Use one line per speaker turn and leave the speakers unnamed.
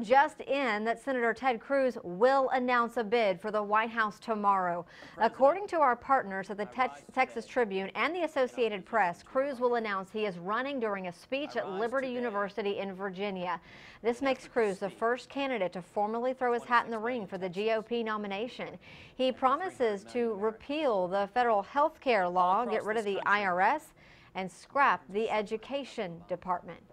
just in that Senator Ted Cruz will announce a bid for the White House tomorrow. According to our partners at the Texas Tribune and the Associated Press, Cruz will announce he is running during a speech at Liberty University in Virginia. This makes Cruz the first candidate to formally throw his hat in the ring for the GOP nomination. He promises to repeal the federal health care law, get rid of the IRS, and scrap the education department.